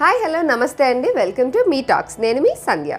Hi hello నమస్తే అండి, welcome to me talks. నేను మీ సంధ్య.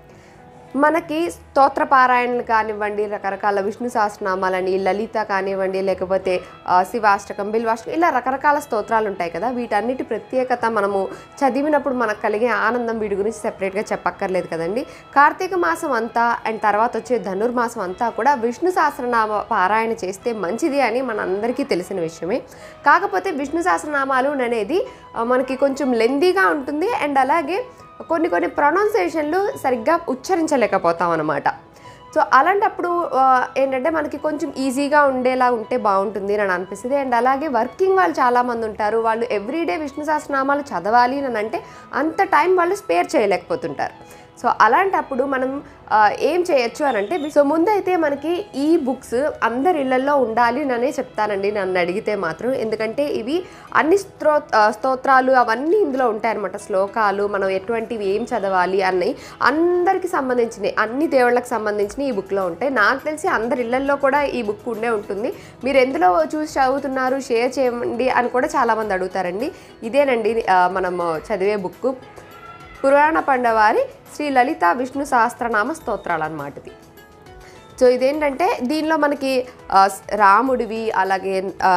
మనకి స్తోత్ర పారాయణలు కానివ్వండి, రకరకాల విష్ణు సహస్రనామాలని, లలిత కానివ్వండి, లేకపోతే శివాష్టకం, బిల్వాష్టకం, ఇలా రకరకాల స్తోత్రాలు ఉంటాయి కదా. వీటన్నిటి ప్రత్యేకత మనము చదివినప్పుడు మనకు కలిగే ఆనందం వీటి గురించి సెపరేట్గా చెప్పక్కర్లేదు కదండి. కార్తీక మాసం అంతా అండ్ తర్వాత వచ్చే ధనుర్మాసం అంతా కూడా విష్ణు సహస్రనామ పారాయణ చేస్తే మంచిది అని మన అందరికీ తెలిసిన విషయమే. కాకపోతే విష్ణు సహస్రనామాలు అనేది మనకి కొంచెం లెందీగా ఉంటుంది అండ్ అలాగే కొన్ని ప్రొనౌన్సియేషన్లు సరిగ్గా ఉచ్చరించలేకపోతాం అన్నమాట. సో అలాంటప్పుడు ఏంటంటే మనకి కొంచెం ఈజీగా ఉండేలా ఉంటే బాగుంటుంది అని అనిపిస్తుంది. అండ్ అలాగే వర్కింగ్ వాళ్ళు చాలామంది ఉంటారు, వాళ్ళు ఎవ్రీడే విష్ణు సహస్రనామాలు చదవాలి అని అంటే అంత టైం వాళ్ళు స్పేర్ చేయలేకపోతుంటారు. సో అలాంటప్పుడు మనం ఏం చేయొచ్చు అని అంటే, సో ముందైతే మనకి ఈ బుక్స్ అందరి ఇళ్లలో ఉండాలి అనే చెప్తానండి నన్ను అడిగితే మాత్రం. ఎందుకంటే ఇవి అన్ని స్తోత్రాలు అవన్నీ ఇందులో ఉంటాయన్నమాట. శ్లోకాలు, మనం ఎటువంటివి ఏం చదవాలి అన్నీ అందరికి సంబంధించినవి, అన్ని దేవుళ్ళకి సంబంధించినవి ఈ బుక్లో ఉంటాయి. నాకు తెలిసి అందరి ఇళ్లలో కూడా ఈ బుక్ ఉండే ఉంటుంది. మీరు ఎందులో చూసి చదువుతున్నారు, షేర్ చేయండి అని కూడా చాలామంది అడుగుతారండి. ఇదేనండి మనం చదివే బుక్, పురాణ పండవారి శ్రీ లలిత విష్ణు సహస్రనామ స్తోత్రాలు అన్నమాట ఇది. సో ఇదేంటంటే దీనిలో మనకి రాముడివి, అలాగే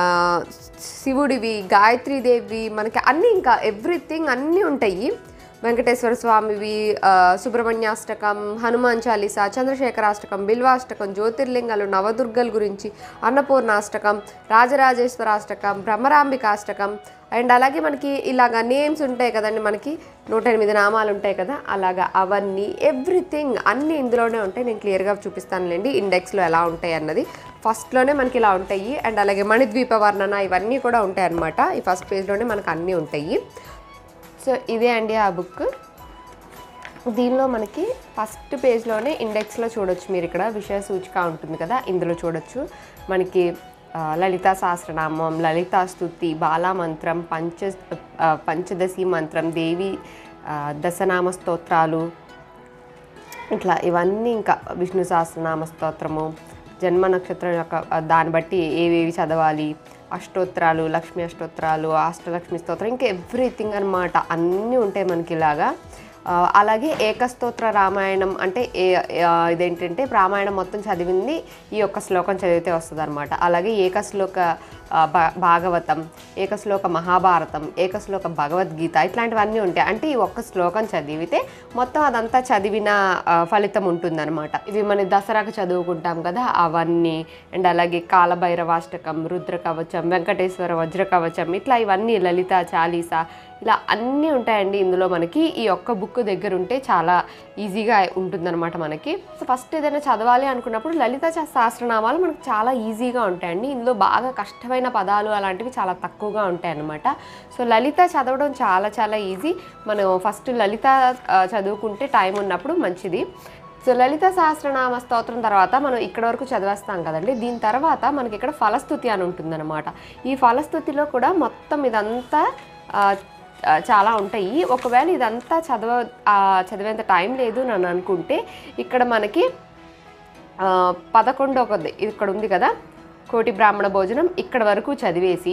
శివుడివి, గాయత్రీదేవి, మనకి అన్నీ ఇంకా ఎవ్రీథింగ్ అన్నీ ఉంటాయి. వెంకటేశ్వర స్వామివి, సుబ్రహ్మణ్యాష్టకం, హనుమాన్ చాలీసా, చంద్రశేఖరాష్టకం, బిల్వాష్టకం, జ్యోతిర్లింగాలు, నవదుర్గల గురించి, అన్నపూర్ణాష్టకం, రాజరాజేశ్వరాష్టకం, బ్రహ్మరాంబికాష్టకం, అండ్ అలాగే మనకి ఇలాగ నేమ్స్ ఉంటాయి కదండి, మనకి 108 నామాలు ఉంటాయి కదా, అలాగా అవన్నీ ఎవ్రీథింగ్ అన్నీ ఇందులోనే ఉంటాయి. నేను క్లియర్గా చూపిస్తానులేండి ఇండెక్స్లో ఎలా ఉంటాయి అన్నది. ఫస్ట్లోనే మనకి ఇలా ఉంటాయి అండ్ అలాగే మణిద్వీప వర్ణన ఇవన్నీ కూడా ఉంటాయి అన్నమాట. ఈ ఫస్ట్ పేజ్లోనే మనకు అన్నీ ఉంటాయి. సో ఇదే అండి ఆ బుక్. దీనిలో మనకి ఫస్ట్ పేజ్లోనే ఇండెక్స్లో చూడొచ్చు మీరు, ఇక్కడ విషయ సూచిక ఉంటుంది కదా, ఇందులో చూడొచ్చు మనకి లలితా సహస్రనామం, లలితా స్తుతి, బాలామంత్రం, పంచదశి మంత్రం, దేవి దశనామ స్తోత్రాలు, ఇట్లా ఇవన్నీ, ఇంకా విష్ణు సహస్రనామ స్తోత్రము, జన్మ నక్షత్రం యొక్క దాన్ని బట్టి ఏవేవి చదవాలి, అష్టోత్తరాలు, లక్ష్మీ అష్టోత్తరాలు, అష్టలక్ష్మి స్తోత్రం, ఇంకా ఎవ్రీథింగ్ అనమాట అన్నీ ఉంటాయి మనకి ఇలాగా. అలాగే ఏకస్తోత్ర రామాయణం అంటే ఇదేంటంటే రామాయణం మొత్తం చదివింది ఈ ఒక్క శ్లోకం చదివితే వస్తుంది అనమాట. అలాగే ఏకశ్లోక భాగవతం, ఏకశ్లోక మహాభారతం, ఏకశ్లోక భగవద్గీత, ఇట్లాంటివన్నీ ఉంటాయి. అంటే ఈ ఒక్క శ్లోకం చదివితే మొత్తం అదంతా చదివిన ఫలితం ఉంటుందన్నమాట. ఇవి మన దసరాకు చదువుకుంటాం కదా అవన్నీ, అండ్ అలాగే కాలభైరవాష్టకం, రుద్ర కవచం, వెంకటేశ్వర వజ్ర కవచం, ఇట్లా ఇవన్నీ, లలిత చాలీసా, ఇలా అన్నీ ఉంటాయండి ఇందులో. మనకి ఈ ఒక్క బుక్ దగ్గర ఉంటే చాలా ఈజీగా ఉంటుందన్నమాట మనకి. సో ఫస్ట్ ఏదైనా చదవాలి అనుకున్నప్పుడు లలిత సహస్రనామాలు మనకు చాలా ఈజీగా ఉంటాయండి. ఇందులో బాగా కష్టమైన పదాలు అలాంటివి చాలా తక్కువగా ఉంటాయి అన్నమాట. సో లలిత చదవడం చాలా చాలా ఈజీ. మనం ఫస్ట్ లలిత చదువుకుంటే టైం ఉన్నప్పుడు మంచిది. సో లలిత సహస్రనామ స్తోత్రం తర్వాత మనం ఇక్కడ వరకు చదివేస్తాం కదండి. దీని తర్వాత మనకి ఇక్కడ ఫలస్తుతి అని ఉంటుందన్నమాట. ఈ ఫలస్తుతిలో కూడా మొత్తం ఇదంతా చాలా ఉంటాయి. ఒకవేళ ఇదంతా చదివేంత టైం లేదు అని అనుకుంటే ఇక్కడ మనకి 11 ఇక్కడ ఉంది కదా, కోటి బ్రాహ్మణ భోజనం, ఇక్కడ వరకు చదివేసి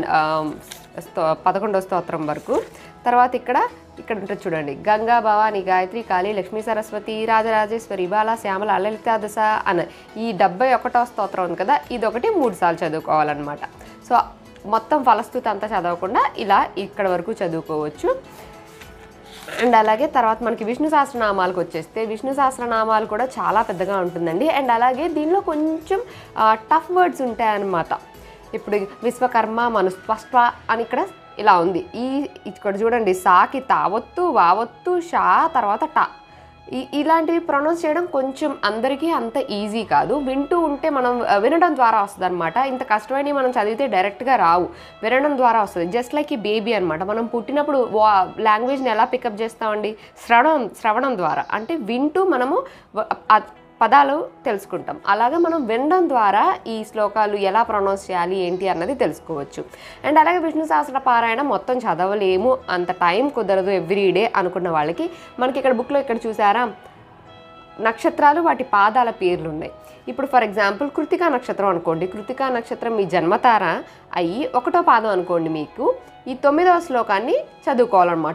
11వ స్తోత్రం వరకు, తర్వాత ఇక్కడ ఉంటుంది చూడండి, గంగా భవాని గాయత్రి కాళీ లక్ష్మీ సరస్వతి రాజరాజేశ్వరి బాల శ్యామల లలితా దశ అని ఈ 71వ స్తోత్రం ఉంది కదా, ఇదొకటి 3 సార్లు చదువుకోవాలన్నమాట. సో మొత్తం ఫలస్తుతి అంతా చదవకుండా ఇలా ఇక్కడ వరకు చదువుకోవచ్చు. అండ్ అలాగే తర్వాత మనకి విష్ణు సహస్రనామాలకు వచ్చేస్తే విష్ణు సహస్రనామాలు కూడా చాలా పెద్దగా ఉంటుందండి. అండ్ అలాగే దీనిలో కొంచెం టఫ్ వర్డ్స్ ఉంటాయన్నమాట. ఇప్పుడు విశ్వకర్మ మనుస్పష్ట అని ఇక్కడ ఇలా ఉంది. ఇక్కడ చూడండి, సాకి తావొత్తు, వావొత్తు, షా, తర్వాత టా, ఇలాంటివి ప్రొనౌన్స్ చేయడం కొంచెం అందరికీ అంత ఈజీ కాదు. వింటూ ఉంటే మనం వినడం ద్వారా వస్తుంది అనమాట. ఇంత కష్టమైనవి మనం చదివితే డైరెక్ట్గా రావు, వినడం ద్వారా వస్తుంది. జస్ట్ లైక్ ఈ బేబీ అనమాట. మనం పుట్టినప్పుడు లాంగ్వేజ్ని ఎలా పికప్ చేస్తామండి? శ్రవణం ద్వారా, అంటే వింటూ మనము పదాలు తెలుసుకుంటాం. అలాగే మనం వినడం ద్వారా ఈ శ్లోకాలు ఎలా ప్రొనౌన్స్ చేయాలి ఏంటి అన్నది తెలుసుకోవచ్చు. అండ్ అలాగే విష్ణు సహస్ర పారాయణ మొత్తం చదవలేము, అంత టైం కుదరదు ఎవ్రీడే అనుకున్న వాళ్ళకి మనకి ఇక్కడ బుక్లో ఇక్కడ చూసారా నక్షత్రాలు, వాటి పాదాల పేర్లు ఉన్నాయి. ఇప్పుడు ఫర్ ఎగ్జాంపుల్ కృతికా నక్షత్రం అనుకోండి. కృతికా నక్షత్రం మీ జన్మతార అయ్యి 1వ పాదం అనుకోండి. మీకు ఈ 9వ శ్లోకాన్ని చదువుకోవాలన్నమాట.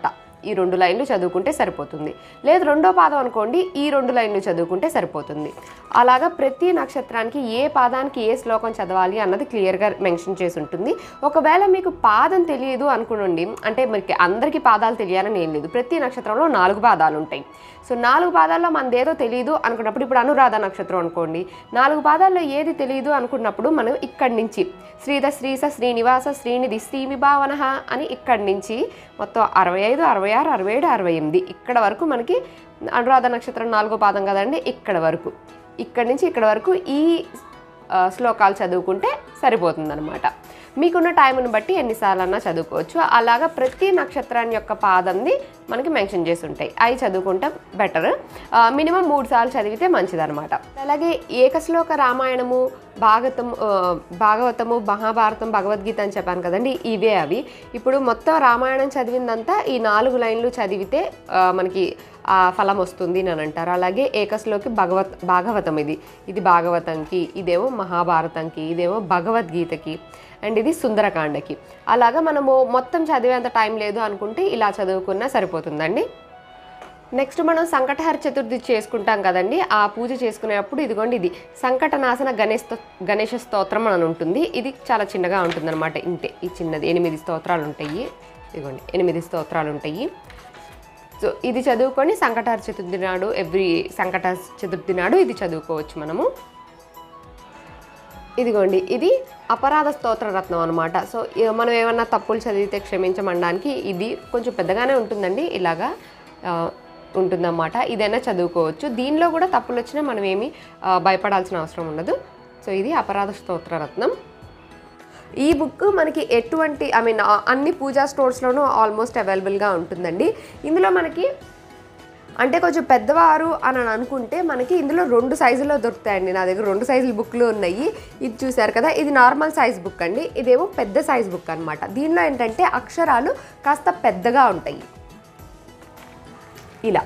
ఈ 2 లైన్లు చదువుకుంటే సరిపోతుంది. లేదు రెండో పాదం అనుకోండి, ఈ 2 లైన్లు చదువుకుంటే సరిపోతుంది. అలాగా ప్రతి నక్షత్రానికి ఏ పాదానికి ఏ శ్లోకం చదవాలి అన్నది క్లియర్గా మెన్షన్ చేసి ఉంటుంది. ఒకవేళ మీకు పాదం తెలియదు అనుకోండి, అంటే మనకి అందరికీ పాదాలు తెలియాలని ఏం లేదు. ప్రతి నక్షత్రంలో 4 పాదాలు ఉంటాయి. సో 4 పాదాల్లో మనదేదో తెలియదు అనుకున్నప్పుడు, ఇప్పుడు అనురాధ నక్షత్రం అనుకోండి, 4 పాదాల్లో ఏది తెలియదు అనుకున్నప్పుడు మనం ఇక్కడి నుంచి శ్రీధ, శ్రీస, శ్రీనివాస, శ్రీనిధి, శ్రీమిభావన అని ఇక్కడి నుంచి మొత్తం 65, 66, 67, 68 ఇక్కడ వరకు మనకి అనురాధ నక్షత్రం 4వ పాదం కదండి. ఇక్కడి నుంచి ఇక్కడ వరకు ఈ శ్లోకాలు చదువుకుంటే సరిపోతుందన్నమాట. మీకున్న టైంని బట్టి ఎన్నిసార్లన్నా చదువుకోవచ్చు. అలాగా ప్రతి నక్షత్రాన్ని యొక్క పాదంని మనకి మెన్షన్ చేసి ఉంటాయి. అవి చదువుకుంటే బెటర్. మినిమం 3 సార్లు చదివితే మంచిదన్నమాట. అలాగే ఏకశ్లోక రామాయణము, భాగవతము, మహాభారతం, భగవద్గీత అని చెప్పాను కదండి, ఇవే అవి. ఇప్పుడు మొత్తం రామాయణం చదివిందంతా ఈ 4 లైన్లు చదివితే మనకి ఆ ఫలం వస్తుంది అని అంటారు. అలాగే ఏకశ్లోకి భాగవతం, ఇది భాగవతంకి, ఇదేమో మహాభారతంకి, ఇదేమో భగవద్గీతకి, అండ్ ఇది సుందరకాండకి. అలాగా మనము మొత్తం చదివేంత టైం లేదు అనుకుంటే ఇలా చదువుకున్నా సరిపోతుందండి. నెక్స్ట్ మనం సంకటహర చతుర్థి చేసుకుంటాం కదండి. ఆ పూజ చేసుకునేటప్పుడు ఇదిగోండి, ఇది సంకటనాశన గణేష స్తోత్రం అని ఉంటుంది. ఇది చాలా చిన్నగా ఉంటుంది అనమాట. ఇంతే ఈ చిన్నది 8 స్తోత్రాలు ఉంటాయి. ఇదిగోండి 8 స్తోత్రాలు ఉంటాయి. సో ఇది చదువుకొని సంకటహర చతుర్థి నాడు, ఎవ్రీ సంకటహర చతుర్థి నాడు ఇది చదువుకోవచ్చు మనము. ఇదిగోండి ఇది అపరాధ స్తోత్ర రత్నం అనమాట. సో మనం ఏమన్నా తప్పులు చదివితే క్షమించమనడానికి ఇది కొంచెం పెద్దగానే ఉంటుందండి, ఇలాగా ఉంటుందన్నమాట. ఇదైనా చదువుకోవచ్చు. దీనిలో కూడా తప్పులు వచ్చినా మనం ఏమీ భయపడాల్సిన అవసరం ఉండదు. సో ఇది అపరాధ స్తోత్ర రత్నం. ఈ బుక్ మనకి ఎటువంటి అన్ని పూజా స్టోర్స్లోనూ ఆల్మోస్ట్ అవైలబుల్గా ఉంటుందండి. ఇందులో మనకి అంటే కొంచెం పెద్దవారు అని అనుకుంటే మనకి ఇందులో 2 సైజుల్లో దొరుకుతాయండి. నా దగ్గర 2 సైజుల బుక్లు ఉన్నాయి. ఇది చూసారు కదా, ఇది నార్మల్ సైజ్ బుక్ అండి. ఇదేమో పెద్ద సైజ్ బుక్ అనమాట. దీనిలో ఏంటంటే అక్షరాలు కాస్త పెద్దగా ఉంటాయి, ఇలా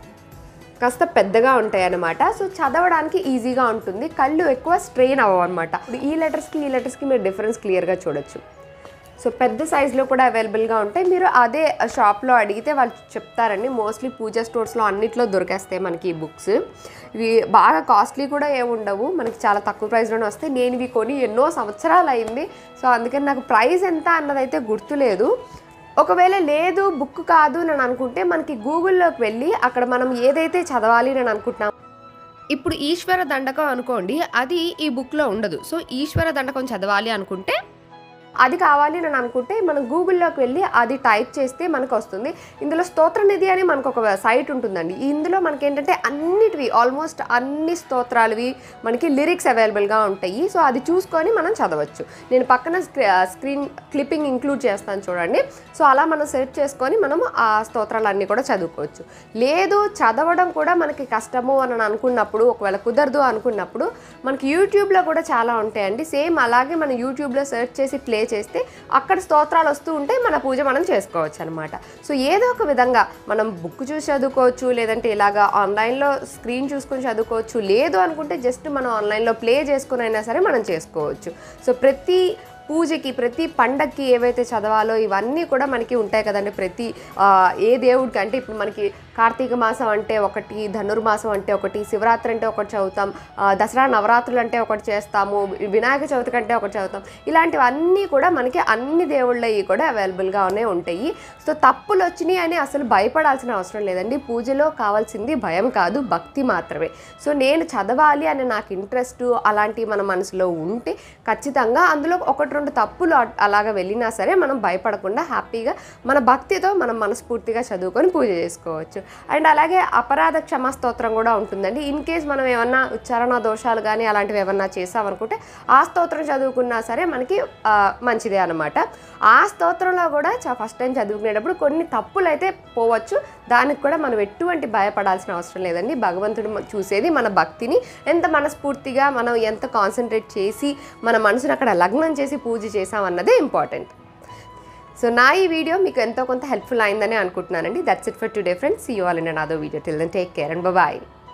కాస్త పెద్దగా ఉంటాయి అన్నమాట. సో చదవడానికి ఈజీగా ఉంటుంది, కళ్ళు ఎక్కువ స్ట్రెయిన్ అవ్వవు అనమాట. ఇప్పుడు ఈ లెటర్స్కి మీరు డిఫరెన్స్ క్లియర్గా చూడొచ్చు. సో పెద్ద సైజులో కూడా అవైలబుల్గా ఉంటాయి. మీరు అదే షాప్లో అడిగితే వాళ్ళు చెప్తారండి. మోస్ట్లీ పూజా స్టోర్స్లో అన్నిట్లో దొరికేస్తాయి మనకి ఈ బుక్స్. ఇవి బాగా కాస్ట్లీ కూడా ఏమి ఉండవు, మనకి చాలా తక్కువ ప్రైస్లోనే వస్తాయి. నేను ఇవి కొని ఎన్నో సంవత్సరాలు అయింది. సో అందుకని నాకు ప్రైస్ ఎంత అన్నదైతే గుర్తులేదు. ఒకవేళ లేదు బుక్ కాదు అని అనుకుంటే మనకి గూగుల్లోకి వెళ్ళి అక్కడ మనం ఏదైతే చదవాలి అని అనుకుంటున్నాం, ఇప్పుడు ఈశ్వర దండకం అనుకోండి, అది ఈ బుక్లో ఉండదు. సో ఈశ్వర దండకం చదవాలి అనుకుంటే, అది కావాలి అని అనుకుంటే మనం గూగుల్లోకి వెళ్ళి అది టైప్ చేస్తే మనకు వస్తుంది. ఇందులో స్తోత్రనిధి అని మనకు ఒక సైట్ ఉంటుందండి. ఇందులో మనకి ఏంటంటే అన్నిటివి ఆల్మోస్ట్ అన్ని స్తోత్రాలవి మనకి లిరిక్స్ అవైలబుల్గా ఉంటాయి. సో అది చూసుకొని మనం చదవచ్చు. నేను పక్కన స్క్రీన్ క్లిప్పింగ్ ఇంక్లూడ్ చేస్తాను చూడండి. సో అలా మనం సెర్చ్ చేసుకొని మనము ఆ స్తోత్రాలన్నీ కూడా చదువుకోవచ్చు. లేదు చదవడం కూడా మనకి కష్టము అని అనుకున్నప్పుడు, ఒకవేళ కుదరదు అనుకున్నప్పుడు మనకి యూట్యూబ్లో కూడా చాలా ఉంటాయండి. సేమ్ అలాగే మనం యూట్యూబ్లో సెర్చ్ చేసి ప్లే చేస్తే అక్కడ స్తోత్రాలు వస్తూ ఉంటే మన పూజ మనం చేసుకోవచ్చు అనమాట. సో ఏదో ఒక విధంగా మనం బుక్ చూసి చదువుకోవచ్చు, లేదంటే ఇలాగా ఆన్లైన్లో స్క్రీన్ చూసుకొని చదువుకోవచ్చు. లేదు అనుకుంటే జస్ట్ మనం ఆన్లైన్లో ప్లే చేసుకుని అయినా సరే మనం చేసుకోవచ్చు. సో ప్రతి పూజకి, ప్రతి పండగకి ఏవైతే చదవాలో ఇవన్నీ కూడా మనకి ఉంటాయి కదండి. ప్రతి ఏ దేవుడికి అంటే ఇప్పుడు మనకి కార్తీక మాసం అంటే ఒకటి, ధనుర్మాసం అంటే ఒకటి, శివరాత్రి అంటే ఒకటి చదువుతాం, దసరా నవరాత్రులు అంటే ఒకటి చేస్తాము, వినాయక చవితి కంటే ఒకటి చదువుతాం. ఇలాంటివన్నీ కూడా మనకి అన్ని దేవుళ్ళవి కూడా అవైలబుల్గానే ఉంటాయి. సో తప్పులు వచ్చినాయి అని అసలు భయపడాల్సిన అవసరం లేదండి. పూజలో కావాల్సింది భయం కాదు, భక్తి మాత్రమే. సో నేను చదవాలి అని నాకు ఇంట్రెస్ట్ అలాంటివి మన మనసులో ఉంటే ఖచ్చితంగా అందులో 1-2 తప్పులు అలాగా వెళ్ళినా సరే మనం భయపడకుండా హ్యాపీగా మన భక్తితో మనం మనస్ఫూర్తిగా చదువుకొని పూజ చేసుకోవచ్చు. అండ్ అలాగే అపరాధ క్షమాస్తోత్రం కూడా ఉంటుందండి. ఇన్ కేస్ మనం ఏమన్నా ఉచ్చారణ దోషాలు కానీ అలాంటివి ఏమన్నా చేసామనుకుంటే ఆ స్తోత్రం చదువుకున్నా సరే మనకి మంచిదే అనమాట. ఆ స్తోత్రంలో కూడా ఫస్ట్ టైం చదువుకునేటప్పుడు కొన్ని తప్పులు అయితే పోవచ్చు. దానికి కూడా మనం ఎటువంటి భయపడాల్సిన అవసరం లేదండి. భగవంతుడు చూసేది మన భక్తిని, ఎంత మనస్ఫూర్తిగా మనం ఎంత కాన్సన్ట్రేట్ చేసి మన మనసును అక్కడ లగ్నం చేసి పూజ చేసామన్నదే ఇంపార్టెంట్. సో నా ఈ వీడియో మీకు ఎంతో కొంత హెల్ప్ఫుల్ అయిందని అనుకుంటున్నానండి. That's it for today friends. See you all in another video. Till then take care and by.